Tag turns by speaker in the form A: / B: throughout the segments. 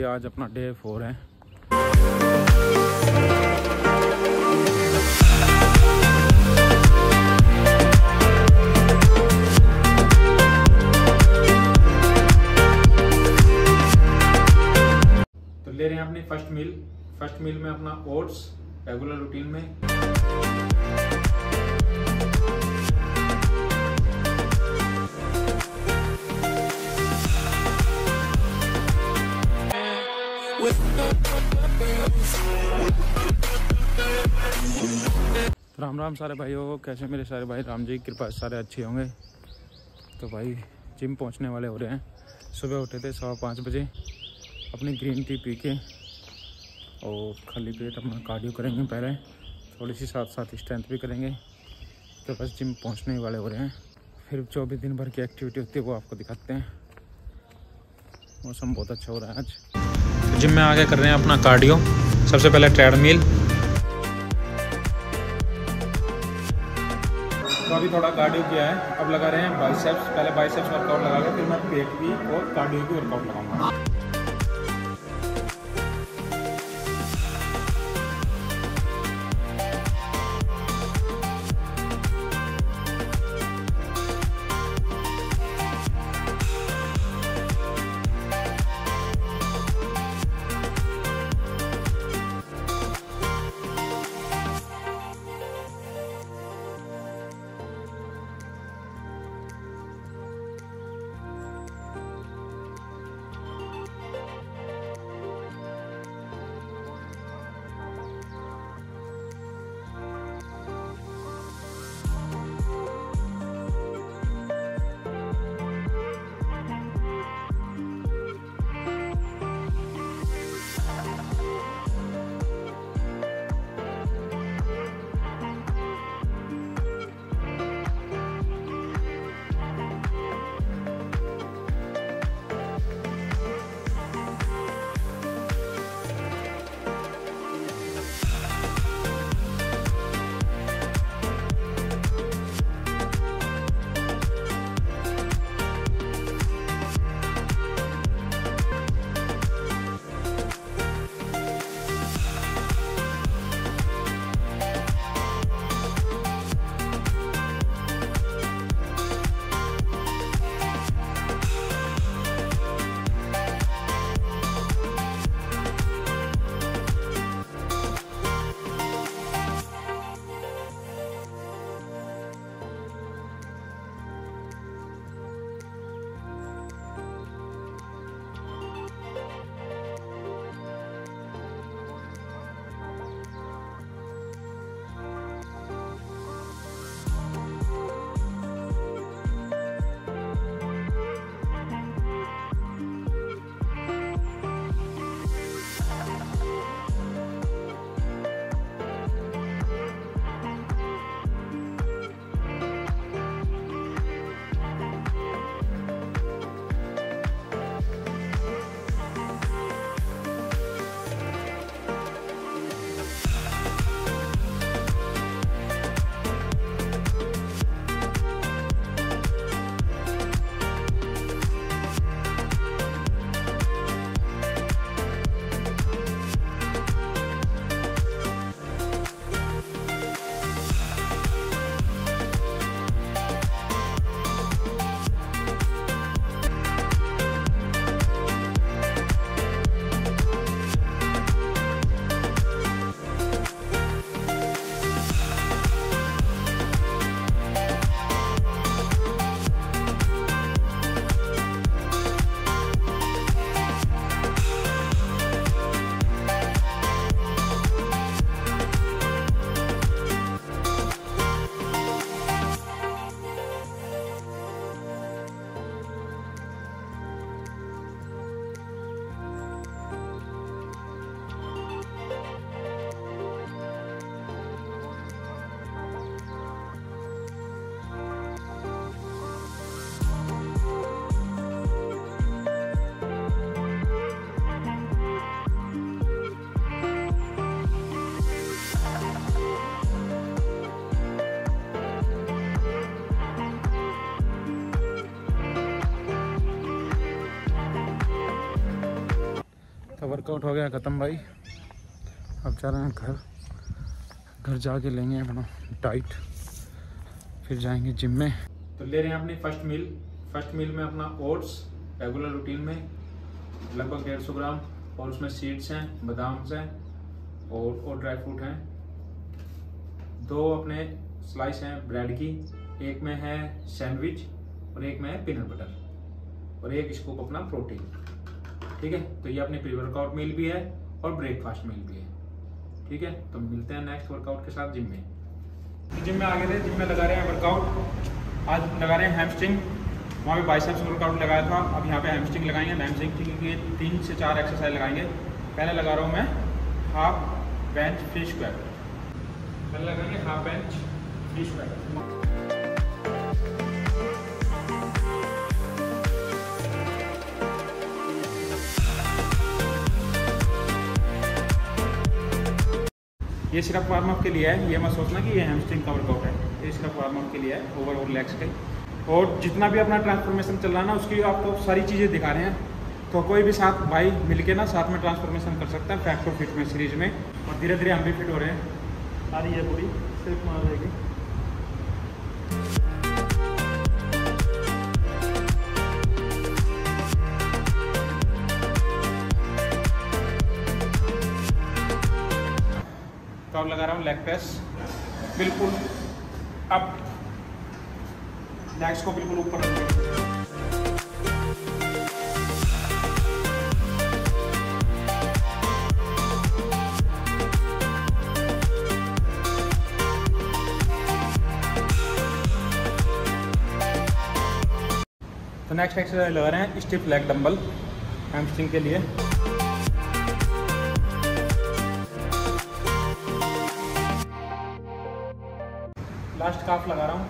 A: भाई आज अपना डे 4 है। तो ले रहे हैं अपनी फर्स्ट मील में अपना ओट्स रेगुलर रूटीन में। राम राम सारे भाइयों, कैसे मेरे सारे भाई? राम जी की कृपा सारे अच्छे होंगे। तो भाई जिम पहुंचने वाले हो रहे हैं। सुबह उठे थे 5:15 बजे, अपनी ग्रीन टी पी के और खाली पेट अपना कार्डियो करेंगे पहले, थोड़ी सी साथ साथ स्ट्रेंथ भी करेंगे। तो बस जिम पहुंचने वाले हो रहे हैं। फिर 24 दिन भर की एक्टिविटी होती है वो आपको दिखाते हैं। मौसम बहुत अच्छा हो रहा है आज। तो जिम में आगे कर रहे हैं अपना कार्डियो। सबसे पहले ट्रेडमिल। तो अभी थोड़ा कार्डियो किया है, अब लगा रहे हैं बाइसेप्स। पहले बाइसेप्स वर्कआउट लगा के फिर मैं पेट की और कार्डियो की वर्कआउट लगाऊंगा। वर्कआउट हो गया ख़त्म भाई। अब जा रहे हैं घर जाके लेंगे अपना डाइट, फिर जाएंगे जिम में। तो ले रहे हैं अपनी फर्स्ट मील में अपना ओट्स रेगुलर रूटीन में लगभग 150 ग्राम, और उसमें सीड्स हैं, बादाम हैं और ड्राई फ्रूट हैं। 2 अपने स्लाइस हैं ब्रेड की, एक में है सैंडविच और एक में है पीनट बटर, और 1 स्कूप अपना प्रोटीन। ठीक है, तो ये अपनी प्री वर्कआउट मील भी है और ब्रेकफास्ट मील भी है। ठीक है, तो मिलते हैं नेक्स्ट वर्कआउट के साथ जिम में। तो जिम में आ गए थे, जिम में लगा रहे हैं वर्कआउट। आज लगा रहे हैं हैमस्ट्रिंग, वहाँ पे बाइसेप्स वर्कआउट लगाया था, अब यहाँ पे हैमस्ट्रिंग लगाएंगे। हैमस्ट्रिंग की 3 से 4 एक्सरसाइज लगाएंगे। पहले लगा रहा हूँ मैं हाफ बेंच फ्री स्क्वाट। पहले लगाएंगे हाफ बेंच फ्री स्क्वाट। ये सिर्फ वार्म अप के लिए है, ये मत सोचना कि ये हैमस्ट्रिंग का वर्कआउट है, ये सिर्फ वार्म अप के लिए है, ओवरऑल लेग्स के। और जितना भी अपना ट्रांसफॉर्मेशन चल रहा है ना, उसकी आपको सारी चीज़ें दिखा रहे हैं। तो कोई भी साथ भाई मिलके ना साथ में ट्रांसफॉर्मेशन कर सकता है फैक्ट टू फिट में सीरीज में, और धीरे धीरे हम भी फिट हो रहे हैं। सारी ये पूरी सिर्फ मार रहेगी। तो अब लगा रहा हूँ लेग प्रेस, बिल्कुल अब लेग्स को बिल्कुल ऊपर रखेंगे। तो नेक्स्ट एक्सरसाइज लगा रहे हैं स्टिफ लेग डंबल हैमस्ट्रिंग के लिए। लास्ट काफ लगा रहा हूँ।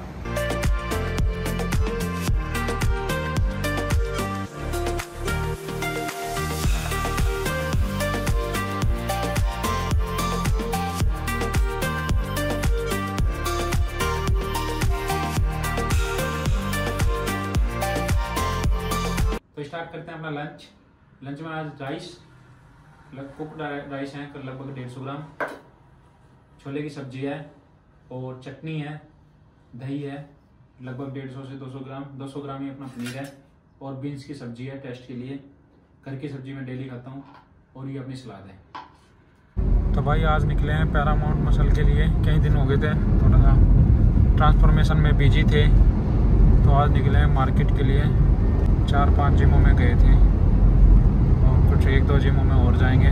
A: तो स्टार्ट करते हैं अपना लंच में आज राइस, कुक्ड राइस है लगभग 150 ग्राम, छोले की सब्जी है और चटनी है, दही है लगभग 150 से 200 ग्राम, 200 ग्राम ही अपना पनीर है, और बीन्स की सब्जी है टेस्ट के लिए। घर की सब्जी मैं डेली खाता हूँ, और ये अपनी सलाद है। तो भाई आज निकले हैं पैरामाउंट मसल के लिए। कई दिन हो गए थे, थोड़ा सा ट्रांसफॉर्मेशन में बिजी थे, तो आज निकले हैं मार्केट के लिए। 4-5 जिमों में गए थे और कुछ 1-2 जिमों में और जाएंगे।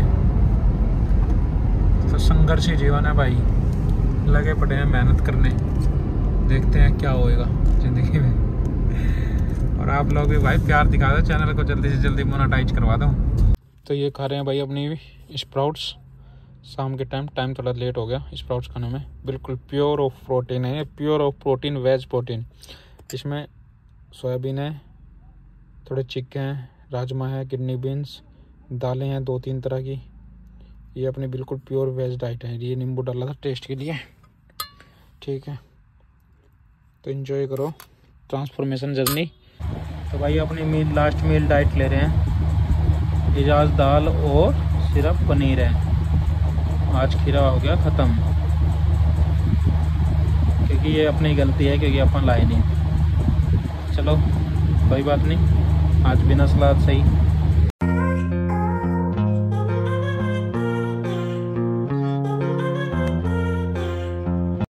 A: तो संघर्षी जीवन है भाई, लगे पड़े हैं मेहनत करने, देखते हैं क्या होएगा ज़िंदगी में। और आप लोग भी भाई प्यार दिखा दो, चैनल को जल्दी से जल्दी मोनेटाइज करवा दो। तो ये खा रहे हैं भाई अपनी स्प्राउट्स, शाम के टाइम थोड़ा लेट हो गया स्प्राउट्स खाने में। बिल्कुल प्योर ऑफ प्रोटीन है, pure of protein, veg protein. इसमें सोयाबीन है, थोड़े चिक्के हैं, राजमा है, किडनी बीन्स, दालें हैं 2-3 तरह की। ये अपनी बिल्कुल प्योर वेज डाइट है। ये नींबू डाला था टेस्ट के लिए। ठीक है, तो एंजॉय करो ट्रांसफॉर्मेशन जर्नी। तो भाई अपनी लास्ट मील डाइट ले रहे हैं। इजाज़ दाल और सिर्फ पनीर है। आज खीरा हो गया ख़त्म, क्योंकि ये अपनी गलती है, क्योंकि अपन लाए नहीं। चलो कोई बात नहीं, आज बिना सलाद सही।